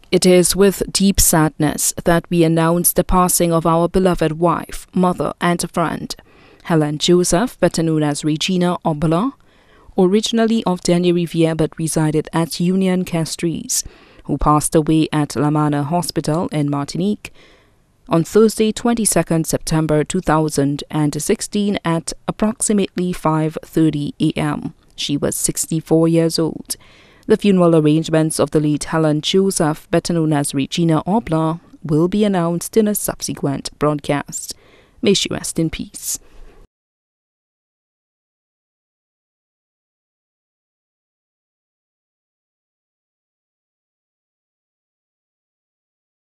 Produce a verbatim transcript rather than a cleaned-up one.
It is with deep sadness that we announce the passing of our beloved wife, mother, and friend, Helen Joseph, better known as Regina Obala, originally of Tenerife but resided at Union Castries, who passed away at La Manor Hospital in Martinique on Thursday, twenty-second September two thousand sixteen at approximately five thirty a m She was sixty-four years old. The funeral arrangements of the late Helen Joseph, better known as Regina Obala, will be announced in a subsequent broadcast. May she rest in peace.